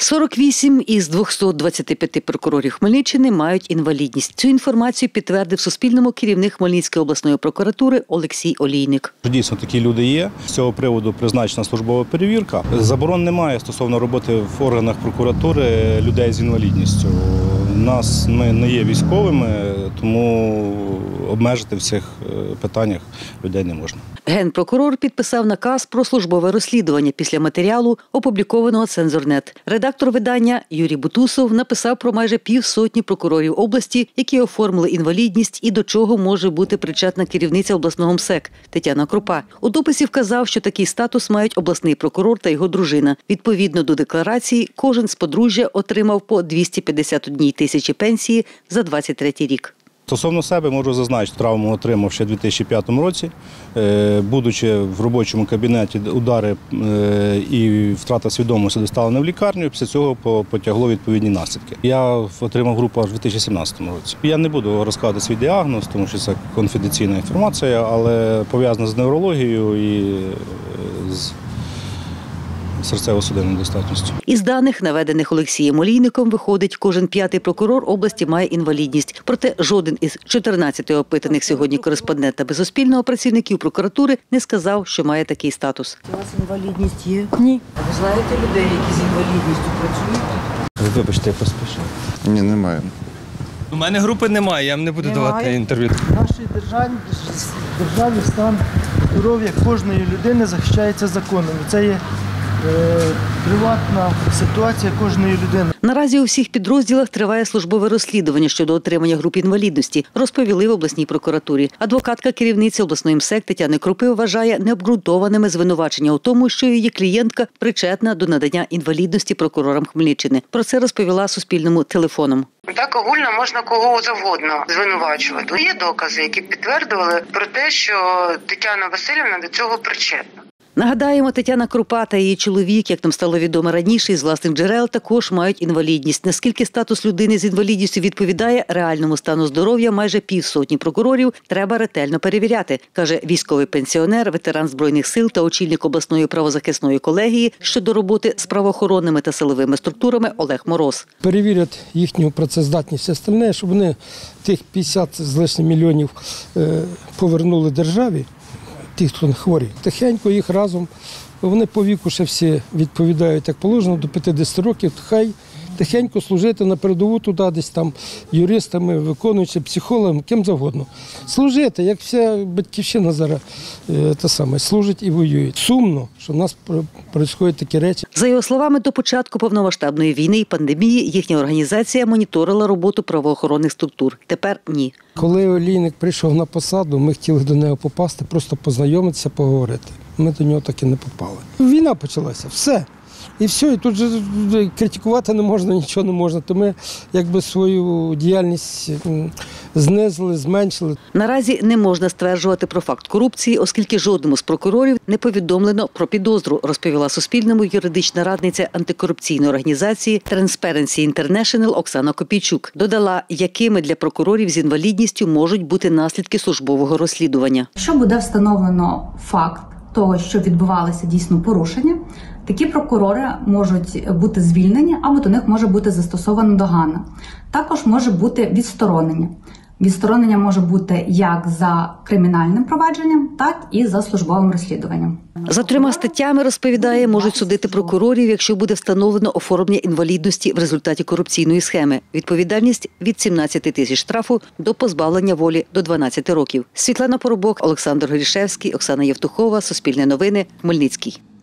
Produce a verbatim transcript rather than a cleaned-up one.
сорок вісім із двохсот двадцяти п'яти прокурорів Хмельниччини мають інвалідність. Цю інформацію підтвердив Суспільному керівник Хмельницької обласної прокуратури Олексій Олійник. Дійсно, такі люди є. З цього приводу призначена службова перевірка. Заборон немає стосовно роботи в органах прокуратури людей з інвалідністю. Нас, ми не є військовими, тому обмежити в цих питаннях людей не можна. Генпрокурор підписав наказ про службове розслідування після матеріалу, опублікованого «Цензорнет». Редактор видання Юрій Бутусов написав про майже півсотні прокурорів області, які оформили інвалідність і до чого може бути причетна керівниця обласного МСЕК Тетяна Крупа. У дописі вказав, що такий статус мають обласний прокурор та його дружина. Відповідно до декларації, кожен з подружжя отримав по двісті п'ятдесят одній тисячі пенсії за двадцять третій рік. Стосовно себе можу зазначити, травму отримав ще у дві тисячі п'ятому році. Будучи в робочому кабінеті, удари і втрата свідомості доставлені в лікарню, після цього потягло відповідні наслідки. Я отримав групу аж у дві тисячі сімнадцятому році. Я не буду розказувати свій діагноз, тому що це конфіденційна інформація, але пов'язана з неврологією і з серцево-судинною недостатністю. Із даних, наведених Олексієм Олійником, виходить, кожен п'ятий прокурор області має інвалідність. Проте жоден із чотирнадцяти опитаних сьогодні кореспондентами Суспільного працівників прокуратури не сказав, що має такий статус. У вас інвалідність є? Ні. Ви знаєте людей, які з інвалідністю працюють? Вибачте, я поспішав. Ні, немає. У мене групи немає, я вам не буду немає. давати інтерв'ю. В нашій державі, державі стан здоров'я кожної людини захищається законом. Це є приватна ситуація кожної людини. Наразі у всіх підрозділах триває службове розслідування щодо отримання груп інвалідності, розповіли в обласній прокуратурі. Адвокатка керівниці обласної МСЕК Тетяни Крупи вважає необґрунтованими звинувачення у тому, що її клієнтка причетна до надання інвалідності прокурорам Хмельниччини. Про це розповіла Суспільному телефоном. Так огульно можна кого завгодно звинувачувати. Є докази, які підтвердили про те, що Тетяна Василівна до цього причетна. Нагадаємо, Тетяна Крупа та її чоловік, як нам стало відомо раніше, із власних джерел також мають інвалідність. Наскільки статус людини з інвалідністю відповідає реальному стану здоров'я майже півсотні прокурорів, треба ретельно перевіряти, каже військовий пенсіонер, ветеран Збройних сил та очільник обласної правозахисної колегії щодо роботи з правоохоронними та силовими структурами Олег Мороз. Перевірять їхню працездатність остальне, щоб вони тих п'ятдесят з лишнім мільйонів повернули державі. Ті, хто хворі, тихенько їх разом, вони по віку ще всі відповідають, як положено, до п'ятдесят років, хай тихенько служити на передову туди, десь там юристами, виконуючи, психологами, ким завгодно. Служити, як вся батьківщина зараз е, та саме, служить і воює. Сумно, що в нас відбуваються такі речі. За його словами, до початку повномасштабної війни і пандемії їхня організація моніторила роботу правоохоронних структур. Тепер ні. Коли Олійник прийшов на посаду, ми хотіли до нього попасти, просто познайомитися, поговорити. Ми до нього так і не попали. Війна почалася, все. І все, і тут же критикувати не можна, нічого не можна. То ми якби свою діяльність знизили, зменшили. Наразі не можна стверджувати про факт корупції, оскільки жодному з прокурорів не повідомлено про підозру, розповіла Суспільному юридична радниця антикорупційної організації Transparency International Оксана Копійчук. Додала, якими для прокурорів з інвалідністю можуть бути наслідки службового розслідування. Якщо буде встановлено факт того, що відбувалося дійсно порушення, такі прокурори можуть бути звільнені або до них може бути застосована догана. Також може бути відсторонення. Відсторонення може бути як за кримінальним провадженням, так і за службовим розслідуванням. За трьома статтями, розповідає, можуть судити прокурорів, якщо буде встановлено оформлення інвалідності в результаті корупційної схеми. Відповідальність – від сімнадцяти тисяч штрафу до позбавлення волі до дванадцяти років. Світлана Поробок, Олександр Горішевський, Оксана Євтухова, Суспільне новини, Хмельницький.